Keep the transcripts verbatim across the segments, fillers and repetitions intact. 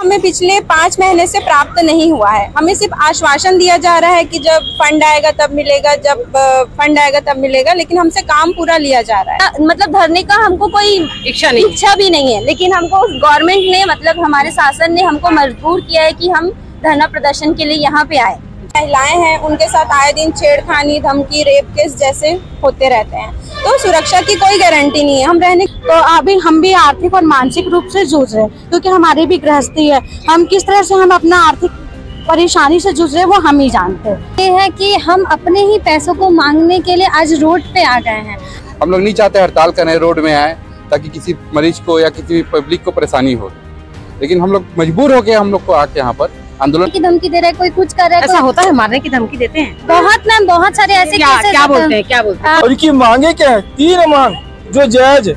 हमें पिछले पाँच महीने से प्राप्त नहीं हुआ है। हमें सिर्फ आश्वासन दिया जा रहा है कि जब फंड आएगा तब मिलेगा, जब फंड आएगा तब मिलेगा, लेकिन हमसे काम पूरा लिया जा रहा है। मतलब धरने का हमको कोई इच्छा नहीं इच्छा भी नहीं है, लेकिन हमको गवर्नमेंट ने मतलब हमारे शासन ने हमको मजबूर किया है कि हम धरना प्रदर्शन के लिए यहाँ पे आए। महिलाएं हैं, उनके साथ आए दिन छेड़खानी, धमकी, रेप केस जैसे होते रहते हैं, तो सुरक्षा की कोई गारंटी नहीं है। हम रहने तो अभी हम भी आर्थिक और मानसिक रूप से जूझ रहे हैं, क्योंकि हमारी भी गृहस्थी है। हम किस तरह से हम अपना आर्थिक परेशानी से जूझ रहे हैं वो हम ही जानते हैं। ये है कि हम अपने ही पैसों को मांगने के लिए आज रोड पे आ गए हैं। हम लोग नहीं चाहते हड़ताल करें, रोड में आए ताकि किसी मरीज को या किसी पब्लिक को परेशानी हो, लेकिन हम लोग मजबूर हो गए हम लोग को आके यहाँ पर आंदोलन की धमकी दे रहा है, कोई कुछ कर रहा है। ऐसा होता है, मारने की धमकी देते हैं बहुत मैम, बहुत सारे ऐसे क्या, क्या बोलते हैं क्या बोलते हैं और इनकी मांगे क्या है? तीन मांग जो जज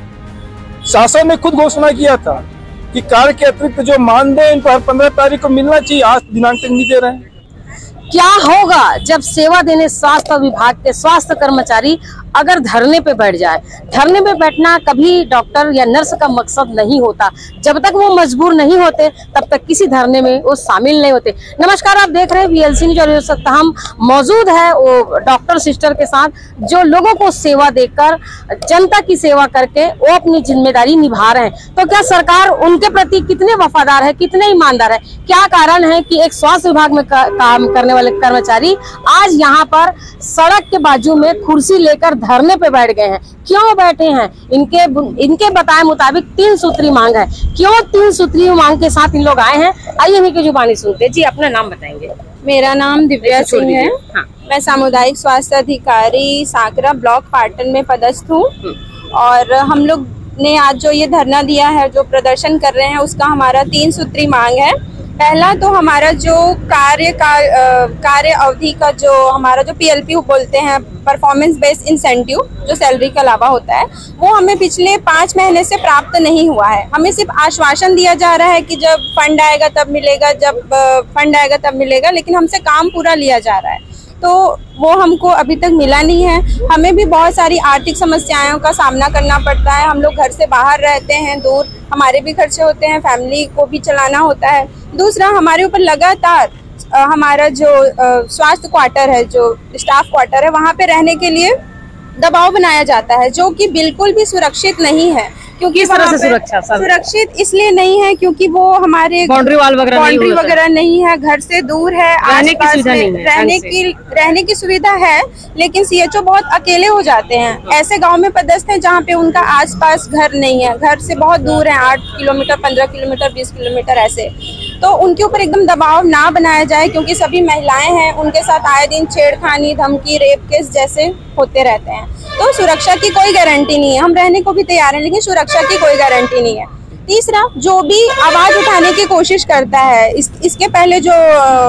शासन ने खुद घोषणा किया था कि कार्य के अतिरिक्त जो मानदेय इनको हर पंद्रह तारीख को मिलना चाहिए, आज दिनांक तक नहीं दे रहे हैं। क्या होगा जब सेवा देने स्वास्थ्य विभाग के स्वास्थ्य कर्मचारी अगर धरने पे बैठ जाए? धरने पे बैठना कभी डॉक्टर या नर्स का मकसद नहीं होता। जब तक वो मजबूर नहीं होते तब तक किसी धरने में वो शामिल नहीं होते। नमस्कार, आप देख रहे हैं वीएलसी न्यूज और सकता हम मौजूद है वो डॉक्टर सिस्टर के साथ, जो लोगों को सेवा देकर, जनता की सेवा करके वो अपनी जिम्मेदारी निभा रहे हैं। तो क्या सरकार उनके प्रति कितने वफादार है, कितने ईमानदार है? क्या कारण है कि एक स्वास्थ्य विभाग में का, काम करने वाले कर्मचारी आज यहाँ पर सड़क के बाजू में कुर्सी लेकर धरने पे बैठ गए हैं? क्यों बैठे हैं? इनके इनके बताए मुताबिक तीन सूत्री मांग है। क्यों तीन सूत्री मांग के साथ इन लोग आए हैं? आइए इनकी जुबानी सुनते हैं। जी, अपना नाम बताएंगे। मेरा नाम दिव्या सिंह है। हाँ। मैं सामुदायिक स्वास्थ्य अधिकारी सांकरा ब्लॉक पाटन में पदस्थ हूँ, और हम लोग ने आज जो ये धरना दिया है, जो प्रदर्शन कर रहे हैं, उसका हमारा तीन सूत्री मांग है। पहला तो हमारा जो कार्य का कार्य अवधि का जो हमारा जो पीएलपी बोलते हैं, परफॉर्मेंस बेस्ड इंसेंटिव, जो सैलरी के अलावा होता है, वो हमें पिछले पाँच महीने से प्राप्त नहीं हुआ है। हमें सिर्फ आश्वासन दिया जा रहा है कि जब फंड आएगा तब मिलेगा, जब फंड आएगा तब मिलेगा, लेकिन हमसे काम पूरा लिया जा रहा है, तो वो हमको अभी तक मिला नहीं है। हमें भी बहुत सारी आर्थिक समस्याओं का सामना करना पड़ता है। हम लोग घर से बाहर रहते हैं, दूर, हमारे भी खर्चे होते हैं, फैमिली को भी चलाना होता है। दूसरा, हमारे ऊपर लगातार आ, हमारा जो स्वास्थ्य क्वार्टर है, जो स्टाफ क्वार्टर है, वहाँ पे रहने के लिए दबाव बनाया जाता है, जो कि बिल्कुल भी सुरक्षित नहीं है। क्योंकि किस तरह से सुरक्षा सुरक्षित इसलिए नहीं है क्योंकि वो हमारे बाउंड्री वाल वगैरह बाउंड्री वगैरह नहीं है, घर से दूर है, रहने की सुविधा नहीं है, रहने की रहने की सुविधा है, लेकिन सीएचओ बहुत अकेले हो जाते हैं। ऐसे गांव में पदस्थ हैं जहाँ पे उनका आसपास घर नहीं है, घर से बहुत दूर है, आठ किलोमीटर, पंद्रह किलोमीटर, बीस किलोमीटर ऐसे। तो उनके ऊपर एकदम दबाव ना बनाया जाए, क्योंकि सभी महिलाएं हैं, उनके साथ आए दिन छेड़खानी, धमकी, रेप केस जैसे होते रहते हैं, तो सुरक्षा की कोई गारंटी नहीं है। हम रहने को भी तैयार हैं, लेकिन सुरक्षा की कोई गारंटी नहीं है। तीसरा, जो भी आवाज उठाने की कोशिश करता है, इस, इसके पहले जो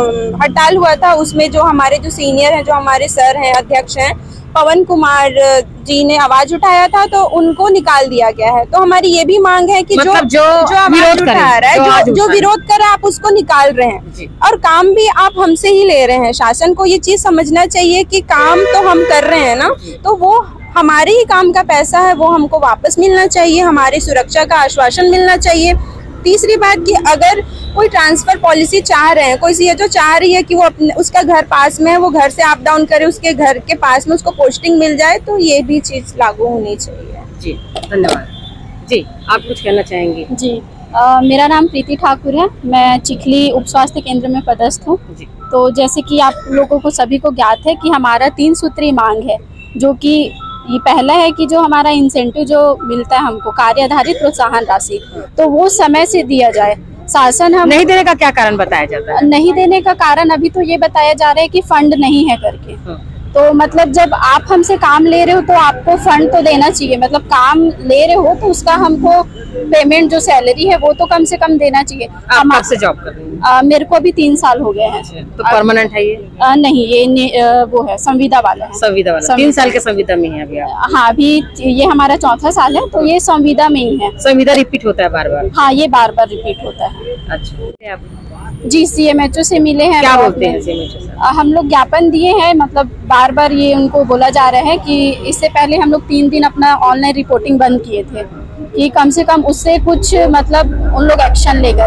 हड़ताल हुआ था, उसमें जो हमारे जो सीनियर हैं, जो हमारे सर हैं, अध्यक्ष हैं, पवन कुमार जी ने आवाज उठाया था, तो उनको निकाल दिया गया है। तो हमारी ये भी मांग है कि मतलब जो जो, जो आवाज उठा रहा है, जो, जो विरोध कर रहा है, आप उसको निकाल रहे हैं, और काम भी आप हमसे ही ले रहे हैं। शासन को ये चीज समझना चाहिए कि काम तो हम कर रहे हैं ना, तो वो हमारे ही काम का पैसा है, वो हमको वापस मिलना चाहिए, हमारी सुरक्षा का आश्वासन मिलना चाहिए। तीसरी बात कि अगर कोई ट्रांसफर पॉलिसी चाह रहे हैं, कोई सीएचओ चाह रही है कि वो अपने उसका घर पास में है, वो घर से अप डाउन करे, उसके घर के पास में उसको पोस्टिंग मिल जाए, तो ये भी चीज लागू होनी चाहिए। जी, धन्यवाद। जी, आप कुछ कहना चाहेंगे? जी, आ, मेरा नाम प्रीति ठाकुर है। मैं चिखली उप स्वास्थ्य केंद्र में पदस्थ हूँ। तो जैसे कि आप लोगों को सभी को ज्ञात है कि हमारा तीन सूत्री मांग है, जो कि ये पहला है कि जो हमारा इंसेंटिव जो मिलता है हमको, कार्य आधारित प्रोत्साहन राशि, तो वो समय से दिया जाए। शासन हम नहीं देने का क्या कारण बताया जाता है? नहीं देने का कारण अभी तो ये बताया जा रहा है कि फंड नहीं है करके। तो मतलब जब आप हमसे काम ले रहे हो तो आपको फंड तो देना चाहिए, मतलब काम ले रहे हो तो उसका हमको पेमेंट जो सैलरी है वो तो कम से कम देना चाहिए। आप कब से जॉब कर रहे हैं? आ, मेरे को अभी तीन साल हो गए हैं। तो परमानेंट है ये? आ, नहीं, ये ने, आ, वो है संविदा वाला है। संविदा वाला तीन साल के संविदा में है अभी आप? हाँ, अभी ये हमारा चौथा साल है, तो ये संविदा में ही है। संविदा रिपीट होता है बार बार? हाँ, ये बार बार रिपीट होता है। अच्छा, जी, सीएमएचओ से मिले हैं। क्या बोलते हैं सीएमएचओ से? हम लोग ज्ञापन दिए हैं, मतलब बार बार ये उनको बोला जा रहा है कि इससे पहले हम लोग तीन दिन अपना ऑनलाइन रिपोर्टिंग बंद किए थे, कि कम से कम उससे कुछ मतलब उन लोग एक्शन ले करके।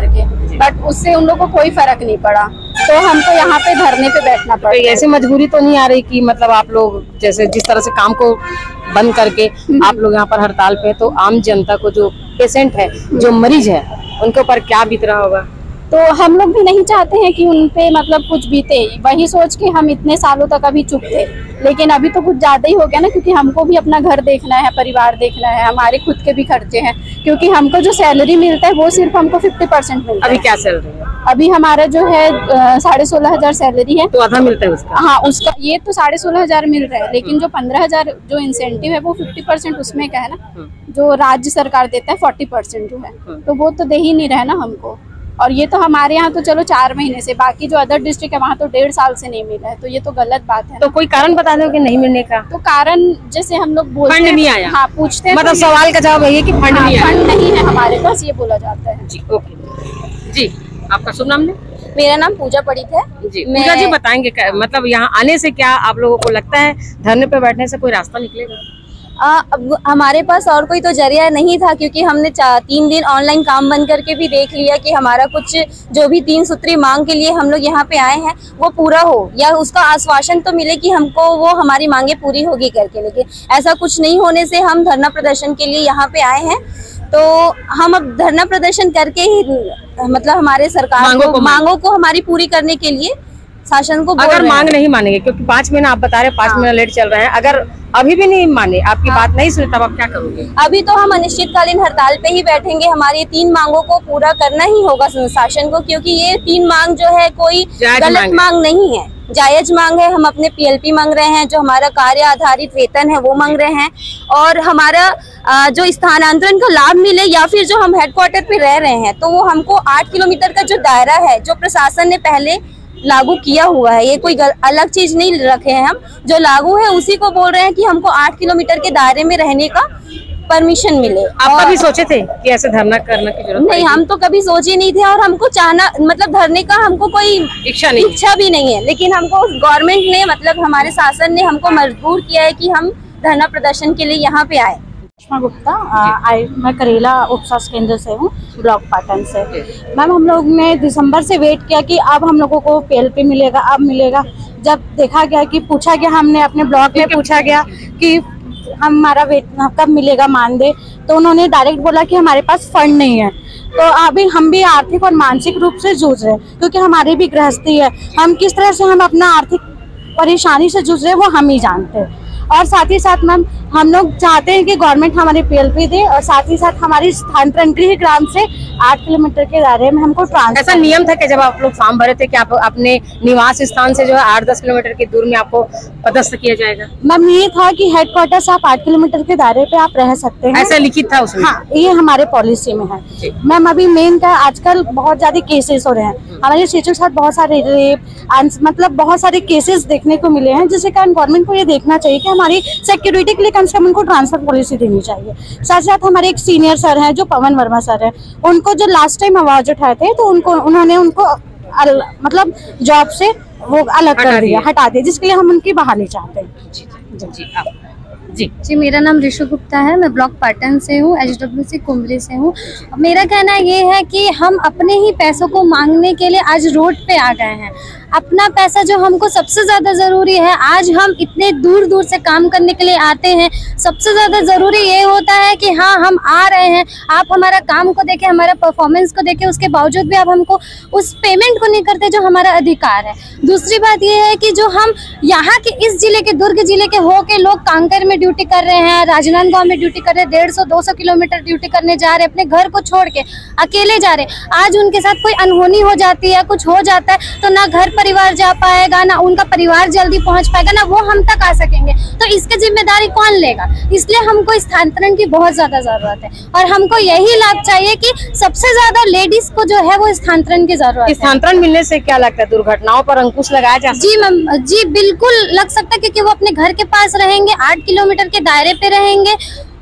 बट उससे उन लोगों को कोई फर्क नहीं पड़ा, तो हमको यहाँ पे धरने पे बैठना पड़ा। तो ऐसी मजबूरी तो नहीं आ रही कि मतलब आप लोग जैसे जिस तरह से काम को बंद करके आप लोग यहाँ पर हड़ताल पे, तो आम जनता को जो पेशेंट है, जो मरीज है, उनके ऊपर क्या बीत रहा होगा? तो हम लोग भी नहीं चाहते हैं कि उन पे मतलब कुछ बीते, वही सोच के हम इतने सालों तक अभी चुप थे, लेकिन अभी तो कुछ ज्यादा ही हो गया ना, क्योंकि हमको भी अपना घर देखना है, परिवार देखना है, हमारे खुद के भी खर्चे हैं, क्योंकि हमको जो सैलरी मिलता है वो सिर्फ हमको फिफ्टी परसेंट मिलता है। अभी क्या सैलरी है? अभी हमारा जो है साढ़े सोलह हजार सैलरी है। तो आधा मिलता है उसका? हाँ, उसका ये तो साढ़े सोलह हजार मिल रहा है, लेकिन जो पंद्रह हजार जो इंसेंटिव है वो फिफ्टी परसेंट उसमें का है ना, जो राज्य सरकार देता है फोर्टी परसेंट जो है, तो वो तो दे ही नहीं रहा ना हमको। और ये तो हमारे यहाँ तो चलो चार महीने से, बाकी जो अदर डिस्ट्रिक्ट है वहाँ तो डेढ़ साल से नहीं मिला है, तो ये तो गलत बात है। तो कोई कारण बता दो कि नहीं मिलने का? तो कारण जैसे हम लोग बोलते हैं, फंड नहीं आया। हाँ, पूछते हैं, मतलब सवाल का जवाब है कि फंड नहीं आया, फंड नहीं है हमारे पास, ये बोला जाता है। जी ओके जी। आपका शुभ नाम है? मेरा नाम पूजा पड़ित है जी। पूजा जी बताएंगे मतलब यहाँ आने से क्या आप लोगों को लगता है धरने पे बैठने से कोई रास्ता निकलेगा? आ, अब हमारे पास और कोई तो जरिया नहीं था, क्योंकि हमने तीन दिन ऑनलाइन काम बंद करके भी देख लिया कि हमारा कुछ जो भी तीन सूत्री मांग के लिए हम लोग यहाँ पे आए हैं वो पूरा हो, या उसका आश्वासन तो मिले कि हमको वो हमारी मांगे पूरी होगी करके, लेकिन ऐसा कुछ नहीं होने से हम धरना प्रदर्शन के लिए यहाँ पे आए हैं। तो हम अब धरना प्रदर्शन करके ही मतलब हमारे सरकार मांगों को मांगों को हमारी पूरी करने के लिए शासन को बोल अगर रहे मांग हैं। नहीं मानेंगे, क्योंकि पाँच महीना आप बता रहे हैं, पाँच हाँ। महीना लेट चल रहे हैं, अगर अभी भी नहीं माने, आपकी हाँ। बात नहीं सुने, तब आप क्या करोगे? अभी तो हम अनिश्चितकालीन हड़ताल पे ही बैठेंगे। हमारी तीन मांगों को पूरा करना ही होगा शासन को, क्योंकि ये तीन मांग जो है कोई गलत मांग नहीं है, जायज मांग है। हम अपने पीएलपी मांग रहे हैं, जो हमारा कार्य आधारित वेतन है वो मांग रहे हैं, और हमारा जो स्थानांतरण का लाभ मिले, या फिर जो हम हेडक्वार्टर पे रह रहे हैं तो वो हमको आठ किलोमीटर का जो दायरा है जो प्रशासन ने पहले लागू किया हुआ है, ये कोई अलग चीज नहीं रखे हैं हम, जो लागू है उसी को बोल रहे हैं कि हमको आठ किलोमीटर के दायरे में रहने का परमिशन मिले। आप कभी सोचे थे कि ऐसे धरना करने की जरूरत? नहीं, हम तो कभी सोचे नहीं थे, और हमको चाहना मतलब धरने का हमको कोई इच्छा नहीं इच्छा भी नहीं है, लेकिन हमको गवर्नमेंट ने मतलब हमारे शासन ने हमको मजबूर किया है कि हम धरना प्रदर्शन के लिए यहाँ पे आए। गुप्ता, आई मैं करेला उप स्वास्थ्य केंद्र से हूँ, ब्लॉक पाटन से। मैम, हम लोग ने दिसंबर से वेट किया कि अब हम लोगों को पीएलपी मिलेगा, अब मिलेगा। जब देखा गया कि पूछा गया, हमने अपने ब्लॉक में पूछा गया कि हमारा वेट कब मिलेगा मानदेय, तो उन्होंने डायरेक्ट बोला कि हमारे पास फंड नहीं है। तो अभी हम भी आर्थिक और मानसिक रूप से जूझ रहे हैं, क्योंकि हमारी भी गृहस्थी है। हम किस तरह से हम अपना आर्थिक परेशानी से जूझ रहे हैं वो हम ही जानते हैं। और साथ ही साथ मैम, हम लोग चाहते हैं कि गवर्नमेंट हमारे पीएलपी दे, और साथ ही साथ हमारी स्थानांतरण गृह ग्राम से आठ किलोमीटर के दायरे में हमको ट्रांसफर। ऐसा नियम था कि जब आप लोग फॉर्म भरे थे कि आप अपने निवास स्थान से जो है आठ दस किलोमीटर की दूर में आपको पदस्थ किया जाएगा? मैम, ये था कि हेडक्वार्टर से आप आठ किलोमीटर के दायरे पे आप रह सकते हैं, ऐसा लिखित था उसमें? हाँ, ये हमारे पॉलिसी में है। मैम, अभी मेन का आजकल बहुत ज्यादा केसेस हो रहे हैं हमारे स्टेट के साथ, बहुत सारे रेप मतलब बहुत सारे केसेस देखने को मिले हैं, जिसके कारण गवर्नमेंट को ये देखना चाहिए कि हमारी सिक्योरिटी के लिए कम से कम उनको ट्रांसफर पॉलिसी देनी चाहिए। साथ साथ हमारे एक सीनियर सर हैं जो पवन वर्मा सर हैं, उनको जो लास्ट टाइम आवाज उठाए थे तो उनको उन्होंने उनको अल, मतलब जॉब से वो अलग कर दिया, हटा दिया, जिसके लिए हम उनकी बहाली चाहते हैं। जी जी आप जी जी मेरा नाम ऋषु गुप्ता है, मैं ब्लॉक पाटन से हूँ, एचडब्ल्यूसी कुमरी से हूँ। मेरा कहना ये है कि हम अपने ही पैसों को मांगने के लिए आज रोड पे आ गए हैं। अपना पैसा जो हमको सबसे ज़्यादा ज़रूरी है, आज हम इतने दूर दूर से काम करने के लिए आते हैं, सबसे ज़्यादा ज़रूरी ये होता है कि हाँ हम आ रहे हैं, आप हमारा काम को देखें, हमारा परफॉर्मेंस को देखें, उसके बावजूद भी आप हमको उस पेमेंट को नहीं करते जो हमारा अधिकार है। दूसरी बात ये है कि जो हम यहाँ के इस जिले के दुर्ग जिले के हो के लोग कांकर में ड्यूटी कर रहे हैं, राजनांदगांव में ड्यूटी कर रहे हैं, डेढ़ सौ दो सौ किलोमीटर ड्यूटी करने जा रहे हैं, अपने घर को छोड़ के अकेले जा रहे हैं। आज उनके साथ कोई अनहोनी हो जाती है, कुछ हो जाता है, तो ना घर परिवार जा पाएगा, ना उनका परिवार जल्दी पहुंच पाएगा, ना वो हम तक आ सकेंगे, तो इसकी जिम्मेदारी कौन लेगा? इसलिए हमको स्थानांतरण की बहुत ज्यादा जरूरत है, और हमको यही लाभ चाहिए कि सबसे ज्यादा लेडीज को जो है वो स्थानांतरण की जरूरत है। स्थानांतरण मिलने से क्या लगता है, दुर्घटनाओं पर अंकुश लगाया जा सकता है? जी मैम, जी बिल्कुल लग सकता है, क्योंकि वो अपने घर के पास रहेंगे, आठ किलोमीटर के दायरे पे रहेंगे,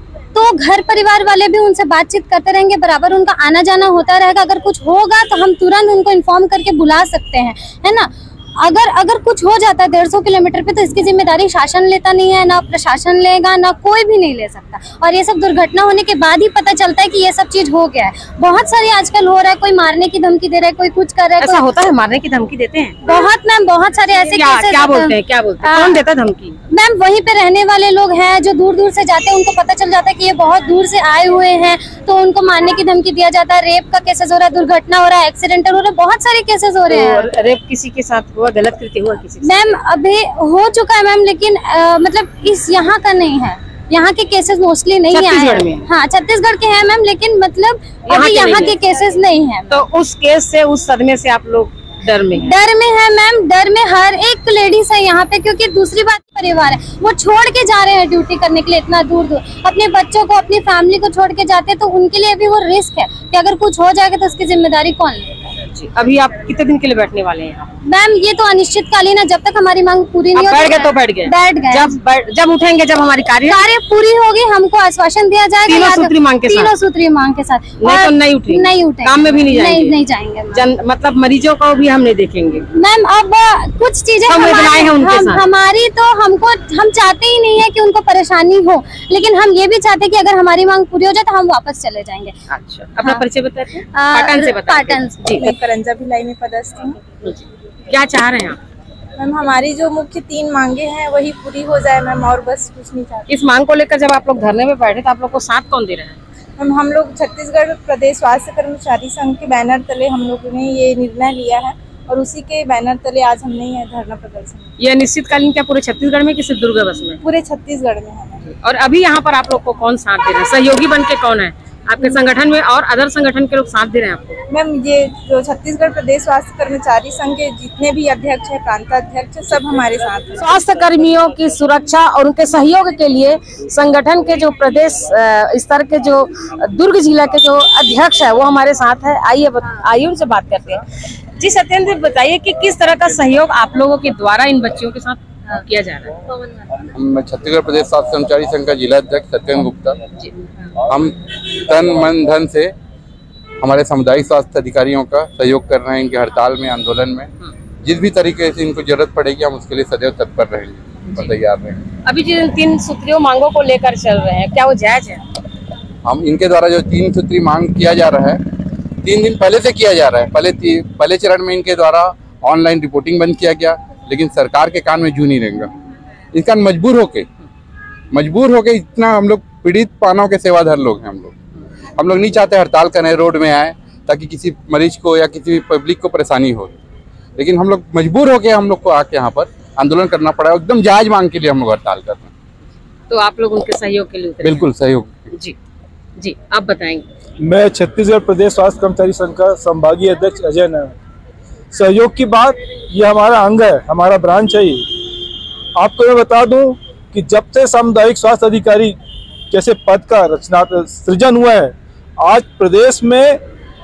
तो घर परिवार वाले भी उनसे बातचीत करते रहेंगे, बराबर उनका आना जाना होता रहेगा। अगर कुछ होगा तो हम तुरंत उनको इन्फॉर्म करके बुला सकते हैं, है ना। अगर अगर कुछ हो जाता है डेढ़ सौ किलोमीटर पे तो इसकी जिम्मेदारी शासन लेता नहीं है, ना प्रशासन लेगा, ना कोई भी नहीं ले सकता। और ये सब दुर्घटना होने के बाद ही पता चलता है कि ये सब चीज हो गया है। बहुत सारी आजकल हो रहा है, कोई मारने की धमकी दे रहा है, कोई कुछ कर रहा है। ऐसा होता है, मारने की धमकी देते हैं? बहुत मैम, बहुत सारे ऐसे क्या, केसेस क्या बोलते हैं, क्या बोलते हैं, कौन देता धमकी? मैम वहीं पे रहने वाले लोग हैं जो दूर दूर से जाते हैं, उनको पता चल जाता है कि ये बहुत दूर से आए हुए हैं, तो उनको मारने की धमकी दिया जाता है। रेप का केसेस हो रहा है, दुर्घटना हो रहा है, एक्सीडेंटल हो रहा है, बहुत सारे केसेस हो रहे हैं। तो रेप किसी के साथ हुआ, गलत कृत्य हुआ किसी? मैम अभी हो चुका है मैम, लेकिन आ, मतलब इस यहाँ का नहीं है, यहाँ के केसेस मोस्टली नहीं आए हैं। हाँ छत्तीसगढ़ के हैं मैम, लेकिन मतलब अभी यहाँ के केसेस नहीं है। तो उस केस से, उस सदमे से आप लोग डर में है? डर में है मैम, डर में हर एक लेडीज है यहाँ पे, क्योंकि दूसरी बात परिवार है, वो छोड़ के जा रहे हैं ड्यूटी करने के लिए इतना दूर दूर, अपने बच्चों को, अपनी फैमिली को छोड़ के जाते हैं, तो उनके लिए भी वो रिस्क है कि अगर कुछ हो जाएगा तो उसकी जिम्मेदारी कौन लेगा। अभी आप कितने दिन के लिए बैठने वाले हैं? मैम ये तो अनिश्चितकालीन है, जब तक हमारी मांग पूरी नहीं होती। बैठ गए तो बैठ गए, बैठ गए। जब जब उठेंगे, जब हमारी कार्य कार्य पूरी होगी, हमको आश्वासन दिया जाएगा तीनों सूत्री मांग के साथ, तीनों सूत्री मांग के साथ। नहीं तो नहीं उठेंगे, नहीं उठेंगे, काम में भी नहीं जाएंगे, नहीं, नहीं जाएंगे जन, मतलब मरीजों को भी हम नहीं देखेंगे। मैम अब कुछ चीजें हमारी, हम, हमारी तो हमको हम चाहते ही नहीं है कि उनको परेशानी हो, लेकिन हम ये भी चाहते हैं कि अगर हमारी मांग पूरी हो जाए तो हम वापस चले जाएंगे। अच्छा, अपना हाँ। परिचय बताते हैं? पाटन से बताते हैं। पाटन जी, मैं करंजा भिलाई में पदस्थ हूँ। क्या चाह रहे हैं आप? मैम हमारी जो मुख्य तीन मांगे हैं वही पूरी हो जाए मैम, और बस कुछ नहीं चाहते। इस मांग को लेकर जब आप लोग धरने में बैठे तो आप लोग को साथ कौन दे रहे हैं? मैम हम लोग छत्तीसगढ़ प्रदेश स्वास्थ्य कर्मचारी संघ के बैनर तले हम लोगों ने ये निर्णय लिया है, और उसी के बैनर तले आज हमने ये धरना प्रदर्शन। ये अनिश्चितकालीन क्या पूरे छत्तीसगढ़ में कि सिर्फ दुर्ग बस में? पूरे छत्तीसगढ़ में है। और अभी यहाँ पर आप लोग को कौन साथ दे रहे हैं? सहयोगी बन के कौन है आपके संगठन में, और अदर संगठन के लोग साथ दे रहे हैं आपको? मैम ये जो छत्तीसगढ़ प्रदेश स्वास्थ्य कर्मचारी संघ के जितने भी अध्यक्ष है, प्रांताध्यक्ष, सब हमारे साथ हैं। स्वास्थ्य कर्मियों की सुरक्षा और उनके सहयोग के लिए संगठन के जो प्रदेश स्तर के जो दुर्ग जिला के जो अध्यक्ष है वो हमारे साथ है। आइए आइए उनसे बात करते हैं। जी सत्येंद्र, बताइए कि किस तरह का सहयोग आप लोगों के द्वारा इन बच्चियों के साथ किया जा रहा है? हम छत्तीसगढ़ प्रदेश स्वास्थ्य कर्मचारी संघ का जिला अध्यक्ष सत्येंद्र गुप्ता, हम तन मन धन से हमारे सामुदायिक स्वास्थ्य अधिकारियों का सहयोग कर रहे हैं इनके हड़ताल में, आंदोलन में। जिस भी तरीके से इनको जरूरत पड़ेगी हम उसके लिए सदैव तत्पर रहेंगे और तैयार रहेंगे। अभी जिन तीन सूत्रीय मांगों को लेकर चल रहे हैं, क्या वो जायज है? हम इनके द्वारा जो तीन सूत्री मांग किया जा रहा है, तीन दिन पहले से किया जा रहा है। पहले पहले चरण में इनके द्वारा ऑनलाइन रिपोर्टिंग बंद किया गया, लेकिन सरकार के कान में जू नहीं रहेगा। इसका मजबूर होके मजबूर होके इतना हम लोग पीड़ित पानों के सेवाधार लोग हैं। हम लोग हम लोग नहीं चाहते हड़ताल करने, रोड में आए ताकि किसी मरीज को या किसी पब्लिक को परेशानी हो, लेकिन हम लोग मजबूर होके हम लोग को आके यहाँ पर आंदोलन करना पड़ा। एकदम जायज मांग के लिए हम लोग हड़ताल कर रहे हैं। तो आप लोग उनके सहयोग के लिए उतरे? बिल्कुल सहयोग। जी जी, आप बताएंगे। मैं छत्तीसगढ़ प्रदेश स्वास्थ्य कर्मचारी संघ का संभागीय अध्यक्ष अजय नारायण। सहयोग की बात, ये हमारा अंग है, हमारा ब्रांच है। ये आपको मैं बता दूं कि जब से सामुदायिक स्वास्थ्य अधिकारी जैसे पद का रचना सृजन हुआ है, आज प्रदेश में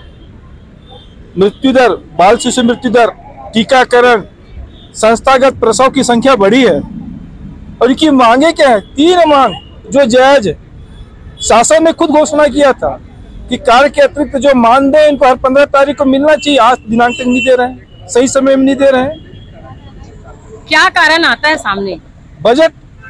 मृत्यु दर, बाल शिशु मृत्यु दर, टीकाकरण, संस्थागत प्रसव की संख्या बढ़ी है। और इनकी मांगे क्या है? तीन मांग जो जायज है। शासन ने खुद घोषणा किया था कि कार्य के अतिरिक्त जो मानदेय इनको हर पंद्रह तारीख को मिलना चाहिए, आज दिनांक तक नहीं दे रहे हैं, सही समय में नहीं दे रहे हैं। क्या कारण आता है सामने? बजट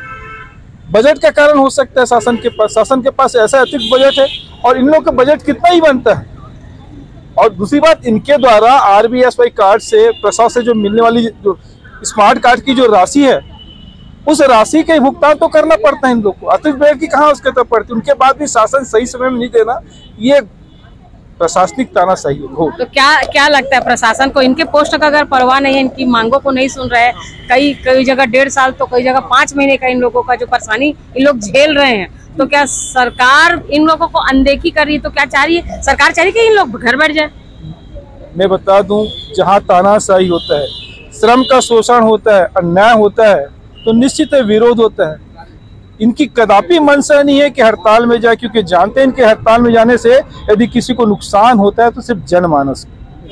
बजट का कारण हो सकता है। शासन के पास शासन के पास ऐसा अतिरिक्त बजट है, और इन लोगों का बजट कितना ही बनता है। और दूसरी बात, इनके द्वारा आरबीएसवाई कार्ड से, प्रसव से जो मिलने वाली जो स्मार्ट कार्ड की जो राशि है, उस राशि के भुगतान तो करना पड़ता है इन लोग को। अतिरिक्त बजट की कहाँ उसके तब पड़ती है? उनके बाद भी शासन सही समय में नहीं देना, ये प्रशासनिक तानाशाही हो। तो क्या क्या लगता है प्रशासन को? इनके पोस्ट का अगर परवाह नहीं है, इनकी मांगों को नहीं सुन रहे हैं, कई कई जगह डेढ़ साल तो कई जगह पाँच महीने का इन लोगों का जो परेशानी इन लोग झेल रहे हैं, तो क्या सरकार इन लोगों को अनदेखी कर रही है? तो क्या चाह रही है सरकार? चाह रही है कि इन लोग घर बैठ जाए? मैं बता दूं, जहां तानाशाही होता है, श्रम का शोषण होता है, अन्याय होता है, तो निश्चित विरोध होता है। इनकी कदापि मंशा नहीं है कि हड़ताल में जाए, क्योंकि जानते हैं इनके हड़ताल में जाने से यदि किसी को नुकसान होता है तो सिर्फ जनमानस।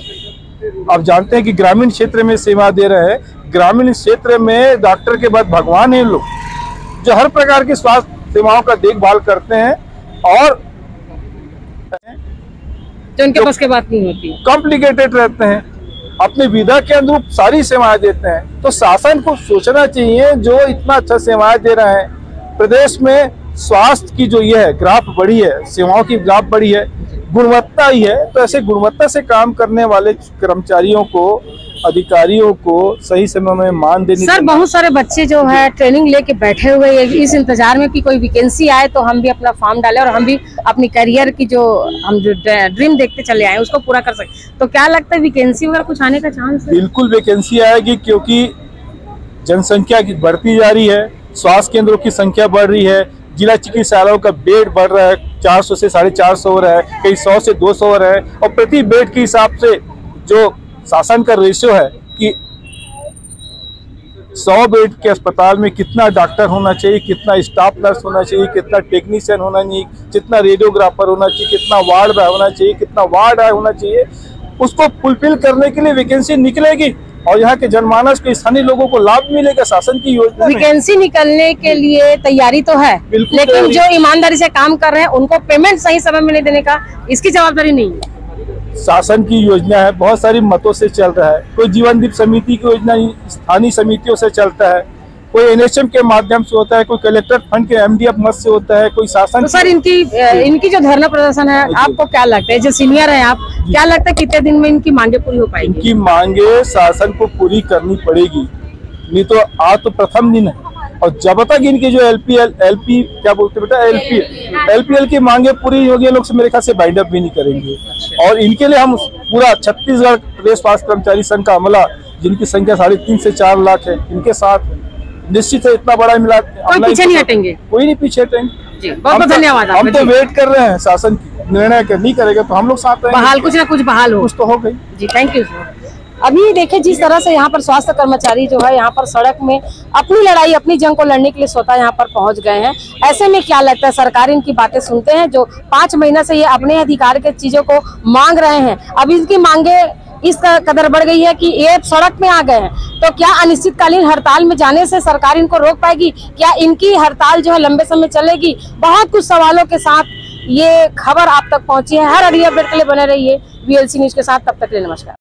आप जानते हैं कि ग्रामीण क्षेत्र में सेवा दे रहे हैं, ग्रामीण क्षेत्र में डॉक्टर के बाद भगवान है लोग, जो हर प्रकार की स्वास्थ्य सेवाओं का देखभाल करते हैं, और जो उनके बस के बात नहीं होती, कॉम्प्लिकेटेड रहते हैं। अपने विधा के अनुरूप सारी सेवाएं देते हैं। तो शासन को सोचना चाहिए, जो इतना अच्छा सेवाएं दे रहे हैं, प्रदेश में स्वास्थ्य की जो ये है ग्राफ बढ़ी है, सेवाओं की ग्राफ बढ़ी है, गुणवत्ता ही है, तो ऐसे गुणवत्ता से काम करने वाले कर्मचारियों को, अधिकारियों को सही समय में मान देनी। सर बहुत सारे बच्चे जो है ट्रेनिंग लेके बैठे हुए हैं इस इंतजार में कि कोई वैकेंसी आए तो हम भी अपना फॉर्म डालें और हम भी अपनी करियर की जो हम जो ड्रीम देखते चले आए उसको पूरा कर सकें। तो क्या लगता है वैकेंसी वगैरह कुछ आने का चांस है? बिल्कुल वैकेंसी आएगी, क्योंकि जनसंख्या की बढ़ती जा रही है, स्वास्थ्य केंद्रों की संख्या बढ़ रही है, जिला चिकित्सालयों का बेड बढ़ रहा है, चार सौ से साढ़े चार सौ हो रहा है, कई सौ से दो सौ हो रहा है। और प्रति बेड के हिसाब से जो शासन का रेशियो है कि सौ बेड के अस्पताल में कितना डॉक्टर होना चाहिए, कितना स्टाफ नर्स होना चाहिए, कितना टेक्नीशियन होना चाहिए, कितना रेडियोग्राफर होना चाहिए, कितना वार्ड बॉय होना चाहिए, कितना वार्ड बॉय होना चाहिए, उसको फुलफिल करने के लिए वैकेंसी निकलेगी और यहाँ के जनमानस के स्थानीय लोगों को लाभ मिलेगा शासन की योजना। वैकेंसी निकलने के लिए तैयारी तो है, लेकिन जो ईमानदारी से काम कर रहे हैं उनको पेमेंट सही समय में नहीं देने का इसकी जवाबदारी नहीं है। शासन की योजना है, बहुत सारी मतों से चल रहा है, कोई जीवन दीप समिति की योजना स्थानीय समितियों से चलता है, कोई एनएचएम के माध्यम से होता है, कोई कलेक्टर फंड के एमडीएफ मद से होता है, कोई शासन। तो सर इनकी इनकी जो धरना प्रदर्शन है आपको क्या लगता है, जो सीनियर है आप, क्या लगता है कितने दिन में इनकी मांगे पूरी हो पाएंगी? इनकी मांगे शासन को पूरी करनी पड़ेगी, नहीं तो आज तो प्रथम दिन है और जब तक इनकी जो एलपीएल एलपी क्या बोलते बेटा एलपी एलपीएल की मांगे पूरी होगी, लोग से मेरे ख्याल से बाइंड अप भी नहीं करेंगे। और इनके लिए हम पूरा छत्तीसगढ़ प्रदेश स्वास्थ्य कर्मचारी संघ का अमला, जिनकी संख्या साढ़े तीन से चार लाख है, इनके साथ निश्चित है इतना बड़ा मिला, कोई पीछे नहीं हटेंगे, कोई नहीं पीछे हटेंगे। बहुत बहुत धन्यवाद। हम तो वेट कर रहे हैं, शासन निर्णय नहीं करेगा तो हम लोग साथ रहेंगे, बहाल कुछ ना कुछ बहाल हो, कुछ तो हो गई जी। Thank you. अभी देखिए जिस तरह से यहाँ पर स्वास्थ्य कर्मचारी जो है यहाँ पर सड़क में अपनी लड़ाई अपनी जंग को लड़ने के लिए स्वतः यहाँ पर पहुंच गए हैं। ऐसे में क्या लगता है सरकार इनकी बातें सुनते हैं? जो पांच महीना से ये अपने अधिकार के चीजों को मांग रहे हैं, अब इनकी मांगे इस कदर बढ़ गई है कि ये सड़क में आ गए हैं। तो क्या अनिश्चितकालीन हड़ताल में जाने से सरकार इनको रोक पाएगी? क्या इनकी हड़ताल जो है लंबे समय चलेगी? बहुत कुछ सवालों के साथ ये खबर आप तक पहुंची है। हर अगली अपडेट के लिए बने रहिए वीएलसी न्यूज के साथ। तब तक के लिए नमस्कार।